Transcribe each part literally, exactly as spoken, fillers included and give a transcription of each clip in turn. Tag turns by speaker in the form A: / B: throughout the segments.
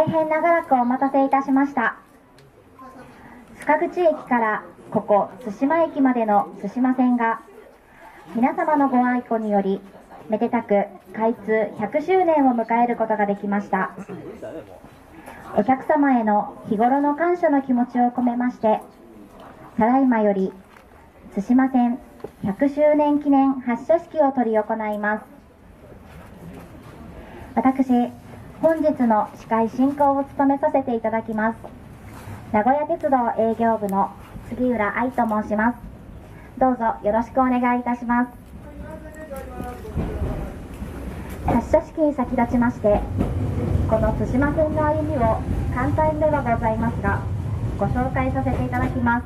A: 変長らくお待たせいたしました。須賀口駅からここ津島駅までの津島線が皆様のご愛顧によりめでたく開通ひゃくしゅうねんを迎えることができました。お客様への日頃の感謝の気持ちを込めまして、ただいまより津島線ひゃくしゅうねん記念発車式を執り行います。私、本日の司会進行を務めさせていただきます名古屋鉄道営業部の杉浦愛と申します。どうぞよろしくお願いいたします。発車式に先立ちまして、この津島線の歩みを簡単ではございますがご紹介させていただきます。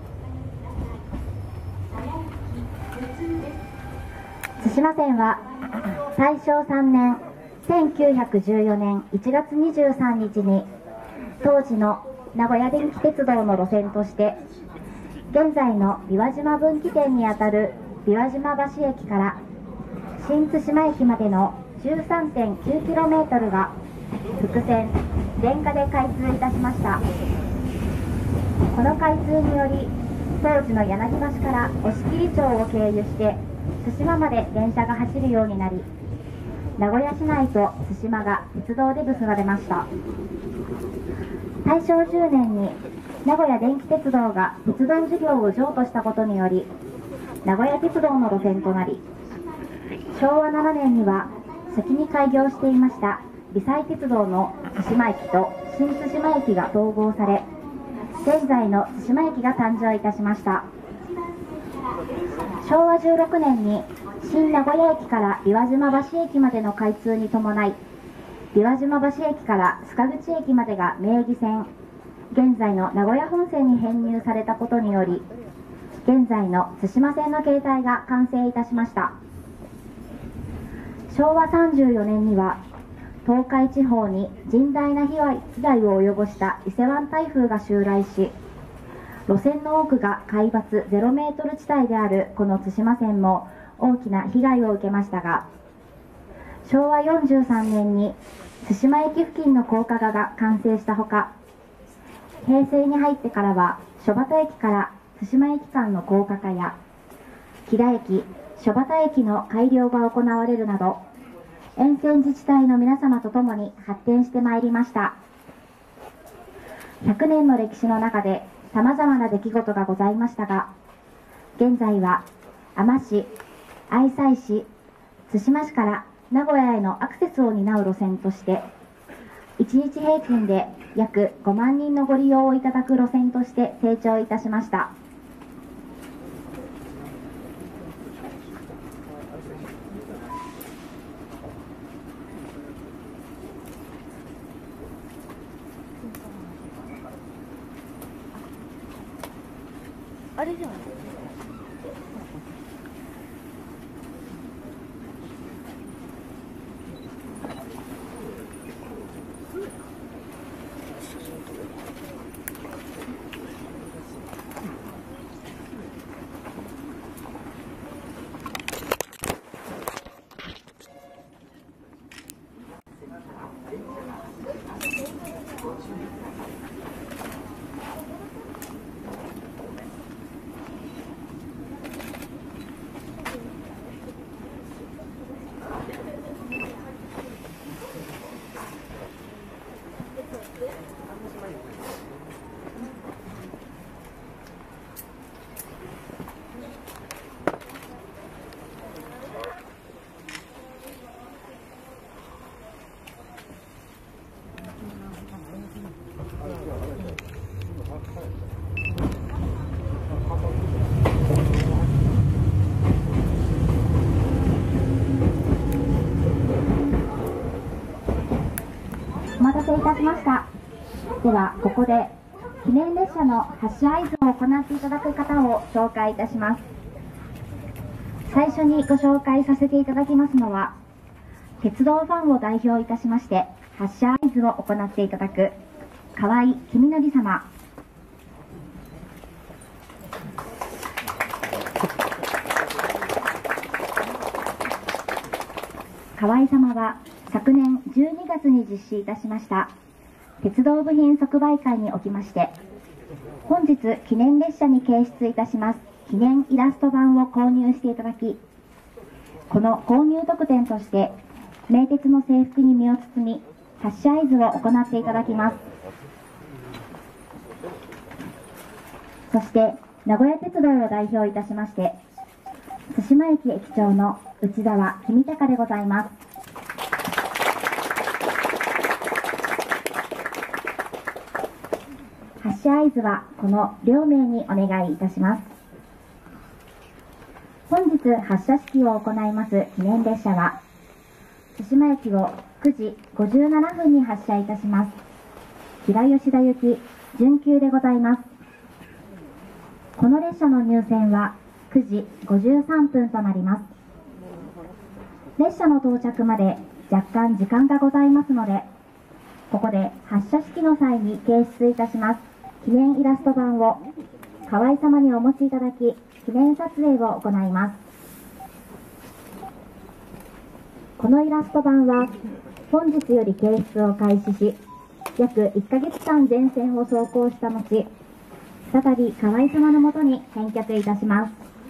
A: 津島線は大正さんねんせんきゅうひゃくじゅうよねんいちがつにじゅうさんにちに当時の名古屋電気鉄道の路線として現在の琵琶島分岐点にあたる琵琶島橋駅から新津島駅までの じゅうさんてんきゅうキロメートル が複線電化で開通いたしました。この開通により当時の柳橋から押切町を経由して津島まで電車が走るようになり、名古屋市内と津島が鉄道で結ばれました。大正じゅうねんに名古屋電気鉄道が鉄道事業を譲渡したことにより名古屋鉄道の路線となり、しょうわななねんには先に開業していました備西鉄道の津島駅と新津島駅が統合され、現在の津島駅が誕生いたしました。しょうわじゅうろくねんに新名古屋駅から琵琶島橋駅までの開通に伴い、琵琶島橋駅から須賀口駅までが名義線、現在の名古屋本線に編入されたことにより、現在の津島線の形態が完成いたしました。しょうわさんじゅうよねんには東海地方に甚大な被害被害を及ぼした伊勢湾台風が襲来し、路線の多くが海抜ゼロメートル地帯であるこの津島線も大きな被害を受けましたが、しょうわよんじゅうさんねんに津島駅付近の高架化が完成したほか、平成に入ってからは所端駅から津島駅間の高架化や木田駅、所端駅の改良が行われるなど、沿線自治体の皆様とともに発展してまいりました。ひゃくねんの歴史の中でさまざまな出来事がございましたが、現在は海士市、愛西市、津島市から名古屋へのアクセスを担う路線として、いちにち平均で約ごまんにんのご利用をいただく路線として成長いたしました。
B: あれじゃない？
A: お待たせいたしました。ではここで記念列車の発車合図を行っていただく方を紹介いたします。最初にご紹介させていただきますのは、鉄道ファンを代表いたしまして発車合図を行っていただく河合君則様。河合様は昨年じゅうにがつに実施いたしました鉄道部品即売会におきまして、本日記念列車に掲出いたします記念イラスト版を購入していただき、この購入特典として名鉄の制服に身を包み発車合図を行っていただきます。そして名古屋鉄道を代表いたしまして、津島駅駅長の内澤公孝でございます。発車合図はこの両名にお願いいたします。本日発車式を行います記念列車は、津島駅をくじごじゅうななふんに発車いたします。平吉田行き準急でございます。この列車の入線はくじごじゅうさんぷんとなります。列車の到着まで若干時間がございますので、ここで発車式の際に掲出いたします記念イラスト版を河合様にお持ちいただき、記念撮影を行います。このイラスト版は本日より掲出を開始し、約いっかげつかん全線を走行した後、再び河合様のもとに返却いたします。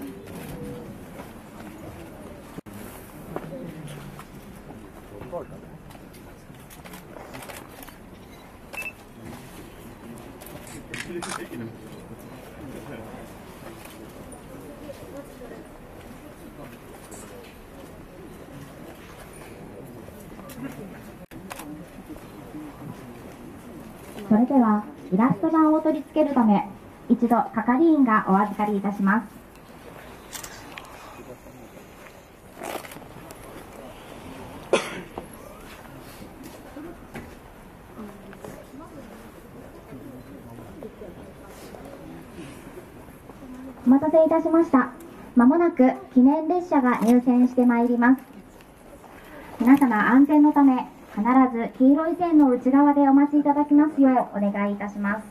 A: それではイラスト版を取り付けるため、一度係員がお預かりいたします。お待たせいたしました。まもなく記念列車が入線してまいります。皆様安全のため、必ず黄色い線の内側でお待ちいただきますようお願いいたします。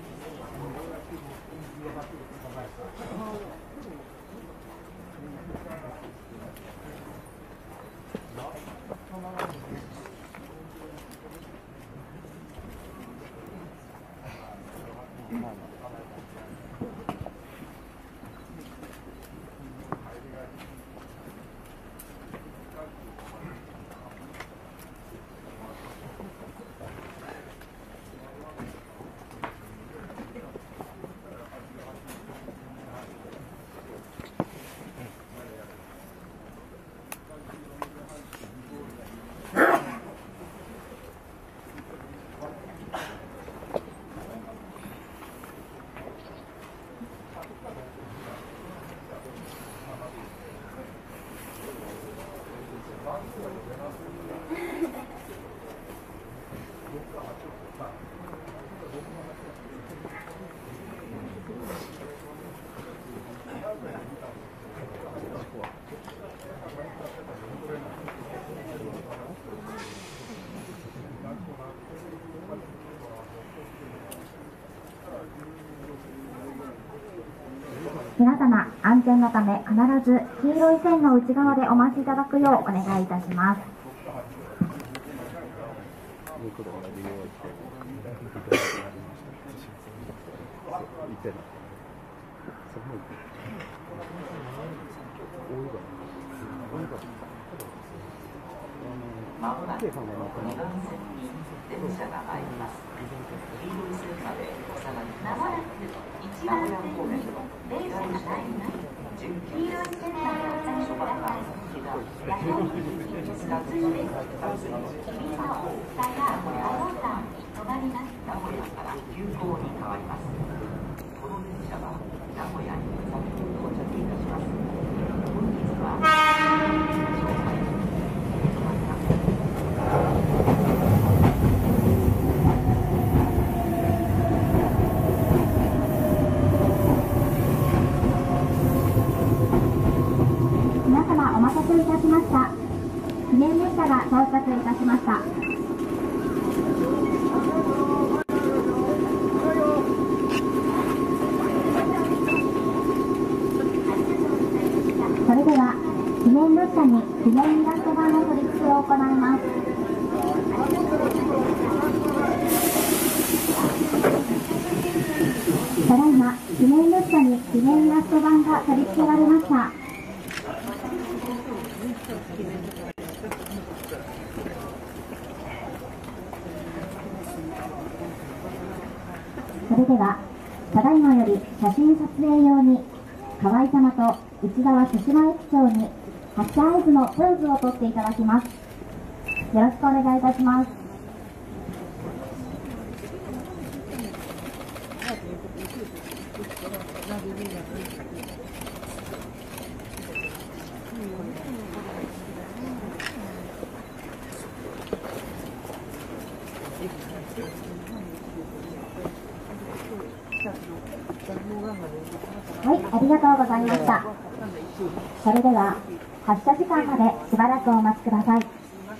A: 皆様安全のため、必ず黄色い線の内側でお待ちいただくようお願いいたします。
C: まもなくにばん線に電車が参ります。黄色い線までお下がりください。名古屋方面の電車が参ります。準急です。そばが左ですが、続いてバスの君は名古屋名古屋から急行に変わります。この電車は名古屋に先に到着いたします。本日は
A: 皆様お待たせいたしました。記念列車が到着いたしました。それでは記念列車に記念イラスト版の取り付けを行います。 記念列車に記念イラスト板が取り付けられました。それではただいまより写真撮影用に河合様と内川津島駅長に発車合図のポーズをとっていただきます。よろしくお願いいたします。はい、ありがとうございました。それでは発車時間までしばらくお待ちください。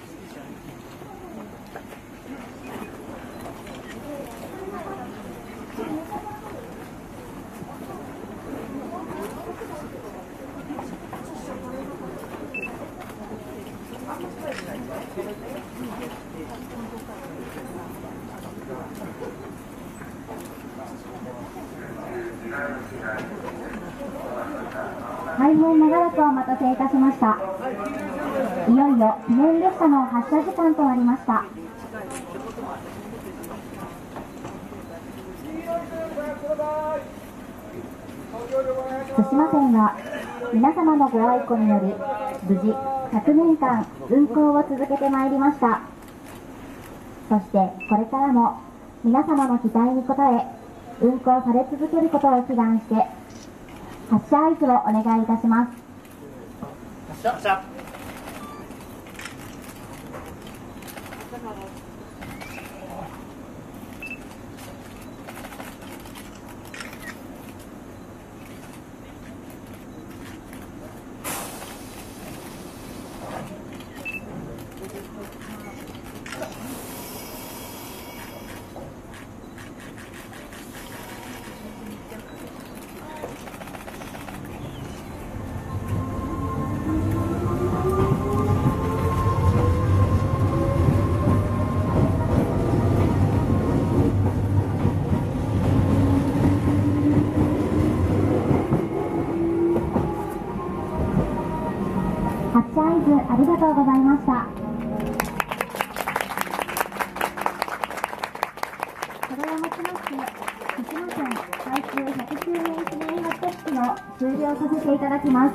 A: 大変長らくお待たせいたしました。いよいよ記念列車の発車時間となりました。津島線は皆様のご愛顧により無事ひゃくねんかん運行を続けてまいりました。そしてこれからも皆様の期待に応え運行され続けることを祈願して発車合図をお願いいたします。
D: 発車。
A: 発車合図ありがとうございました。これをもちまして津島線開通ひゃくしゅうねん記念発車式を終了させていただきます。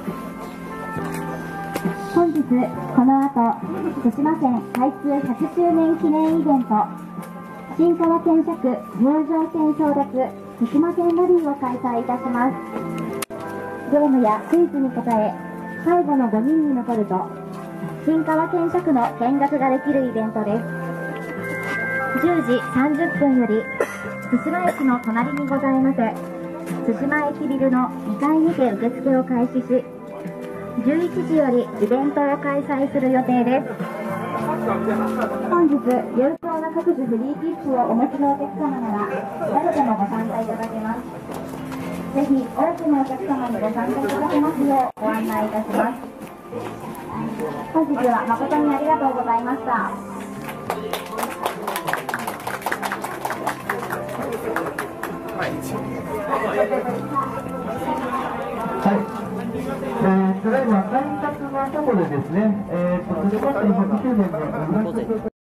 A: 本日この後津島線開通ひゃくしゅうねん記念イベント新川検車区入場券争奪津島線ラリーを開催いたします。業務やクイズに答え最後のごにんに残ると新川検車区の見学ができるイベントです。じゅうじさんじゅっぷんより津島駅の隣にございます津島駅ビルのにかいにて受付を開始しじゅういちじよりイベントを開催する予定です。本日有効な各種フリー切符をお持ちのお客様なら誰でもご参加いただけます。ぜひ多くのお客様にご参加いただけますようご案内いたします。本日は誠にありがとうございました。
D: はい。
E: えー、ただいま改札のところでですね、えーと、津島線ひゃくしゅうねんの